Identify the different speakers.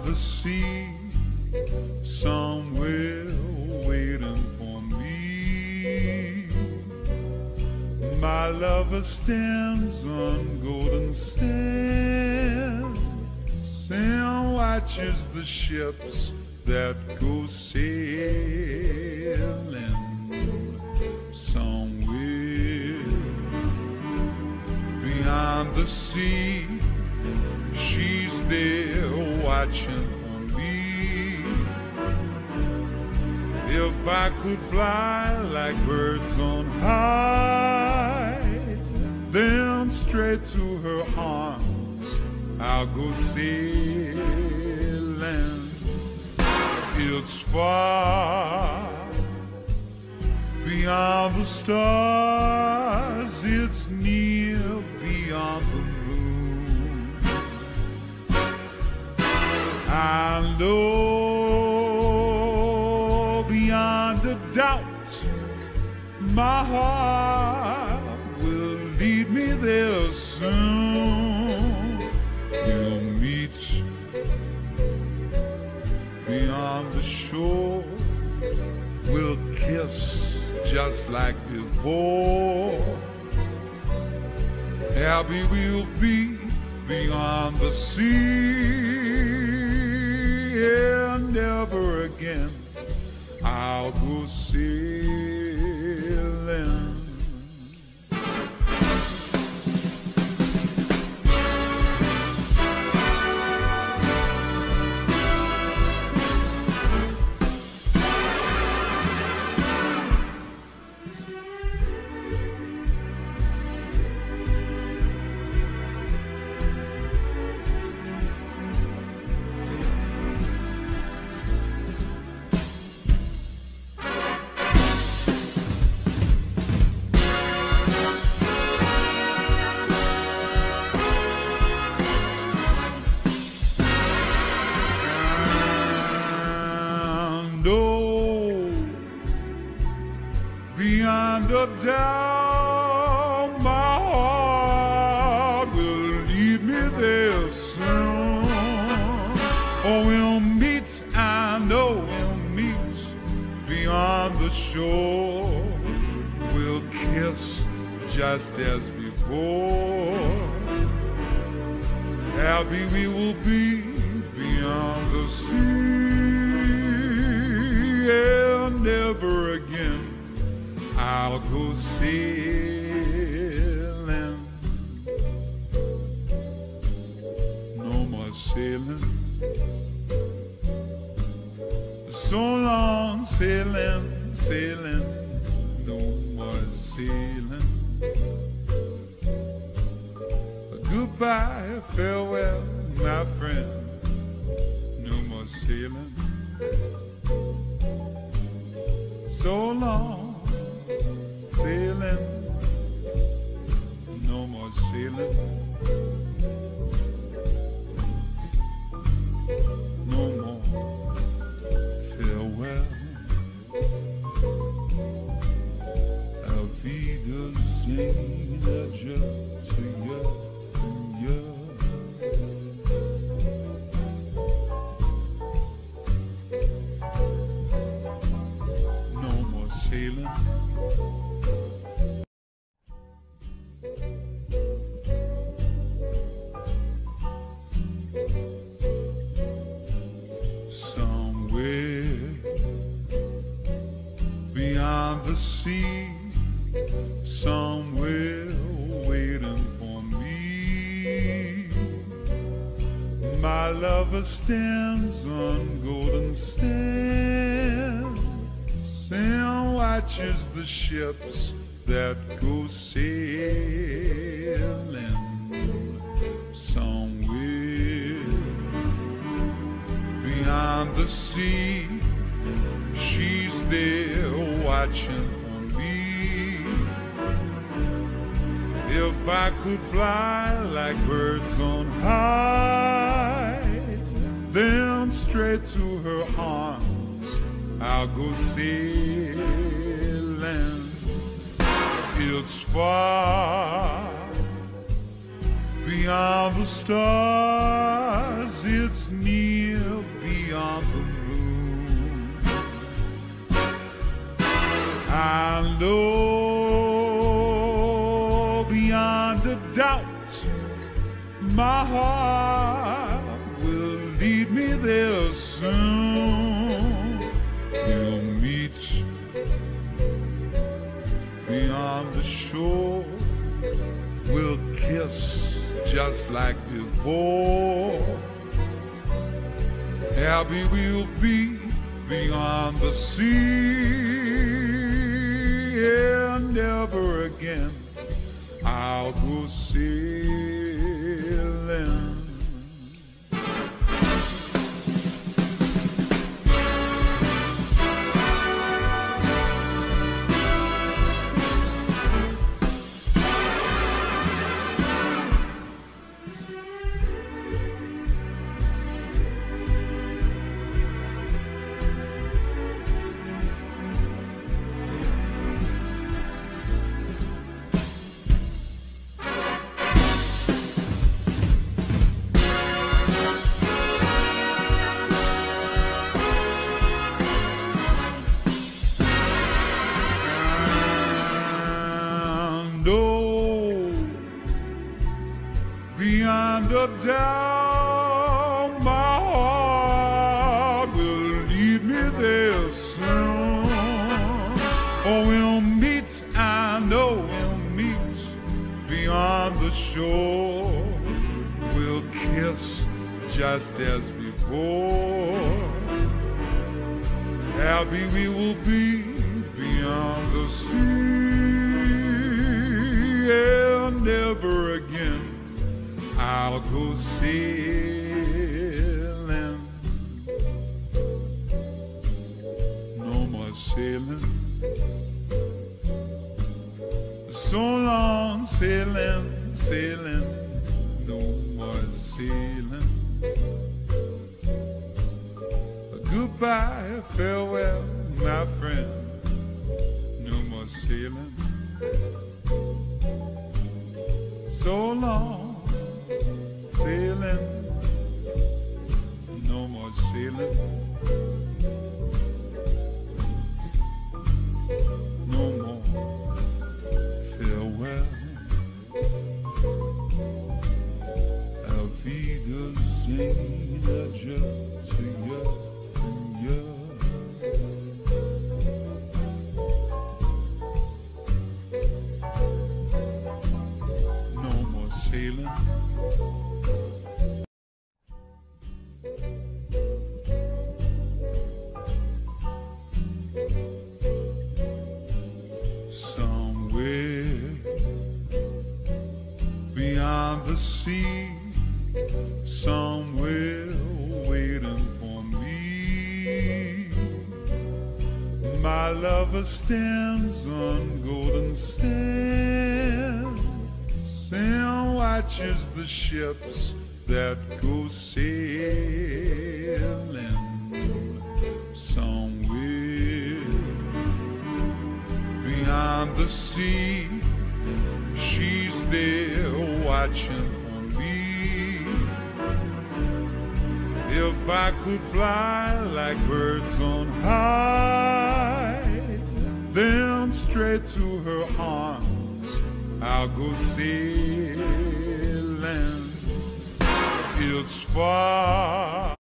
Speaker 1: the sea, somewhere waiting for me. My lover stands on golden sands and watches the ships that go sailing somewhere beyond the sea. She's there watching for me. If I could fly like birds on high, then straight to her arms I'll go sailing. It's far beyond the stars, it's near beyond the moon. I know beyond a doubt my heart will lead me there soon. We'll meet beyond the shore, we'll kiss just like before. Happy we'll be beyond the sea, and never again I'll go sailing. Beyond a doubt, my heart will lead me there soon. Oh, we'll meet, I know we'll meet beyond the shore. We'll kiss just as before. Happy we will be beyond the sea, and never again I'll go sailing. No more sailing. So long sailing, sailing. No more sailing. Goodbye, farewell, my friend. No more sailing. So long sailing, no more sailing, no more farewell. Auf Wiedersehen, adieu to you, you. No more sailing. Beyond the sea, somewhere waiting for me. My lover stands on golden sands and watches the ships that go sailing somewhere beyond the sea. She's there watching for me. If I could fly like birds on high, then straight to her arms I'll go sailing. It's far beyond the stars, it's near beyond the moon. I know beyond a doubt my heart will lead me there soon. We'll meet beyond the shore. We'll kiss just like before. Happy we'll be beyond the sea, and never again I'll go sailing. Beyond a doubt, my heart will lead me there soon. Oh, we'll meet, I know we'll meet beyond the shore. We'll kiss just as before. Happy we will be beyond the sea, and never again I'll go sailing. No more sailing. So long sailing, sailing. No more sailing. Goodbye, farewell, my friend. No more sailing. So long sailing, no more sailing, no more farewell. Auf Wiedersehen, adieu to you and you. No more sailing. Beyond the sea, somewhere waiting for me, my lover stands on golden sands and watches the ships that go sailing. Somewhere beyond the sea, she's there watching for me. If I could fly like birds on high, then straight to her arms I'll go sailing. It's far